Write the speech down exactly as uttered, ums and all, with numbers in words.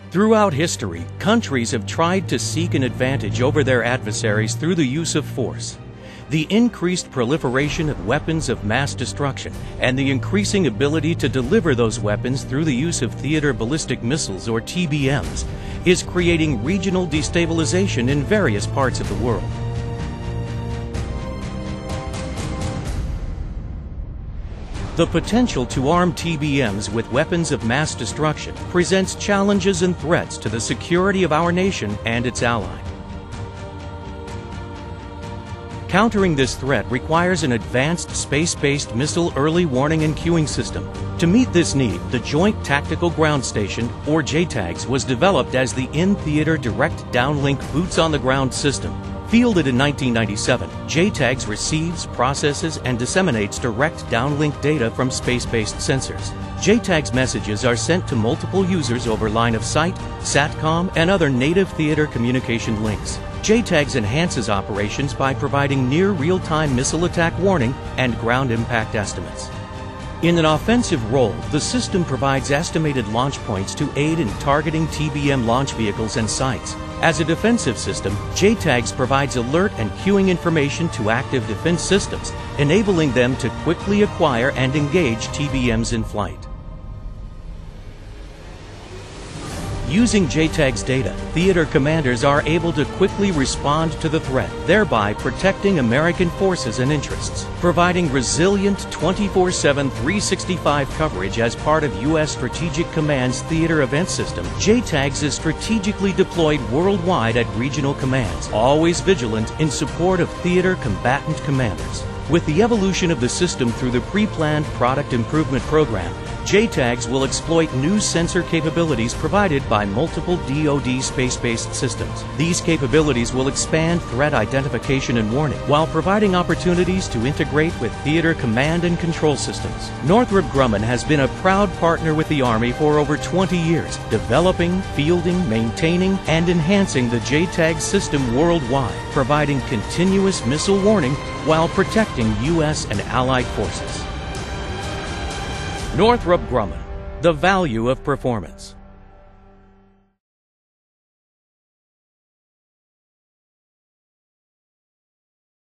Throughout history, countries have tried to seek an advantage over their adversaries through the use of force. The increased proliferation of weapons of mass destruction and the increasing ability to deliver those weapons through the use of theater ballistic missiles, or T B Ms, is creating regional destabilization in various parts of the world. The potential to arm T B Ms with weapons of mass destruction presents challenges and threats to the security of our nation and its ally. Countering this threat requires an advanced space-based missile early warning and queuing system. To meet this need, the Joint Tactical Ground Station, or J TAGS, was developed as the in-theater direct downlink boots-on-the-ground system. Fielded in nineteen ninety-seven, J TAGS receives, processes, and disseminates direct downlink data from space-based sensors. J TAGS messages are sent to multiple users over line of sight, SATCOM, and other native theater communication links. J TAGS enhances operations by providing near real-time missile attack warning and ground impact estimates. In an offensive role, the system provides estimated launch points to aid in targeting T B M launch vehicles and sites. As a defensive system, J TAGS provides alert and queuing information to active defense systems, enabling them to quickly acquire and engage T B Ms in flight. Using J TAGS data, theater commanders are able to quickly respond to the threat, thereby protecting American forces and interests. Providing resilient twenty-four seven, three sixty-five coverage as part of U S Strategic Command's theater event system, J TAGS is strategically deployed worldwide at regional commands, always vigilant in support of theater combatant commanders. With the evolution of the system through the pre-planned product improvement program, J TAGS will exploit new sensor capabilities provided by multiple D O D space-based systems. These capabilities will expand threat identification and warning, while providing opportunities to integrate with theater command and control systems. Northrop Grumman has been a proud partner with the Army for over twenty years, developing, fielding, maintaining, and enhancing the J TAGS system worldwide, providing continuous missile warning while protecting U S and allied forces. Northrop Grumman, the value of performance.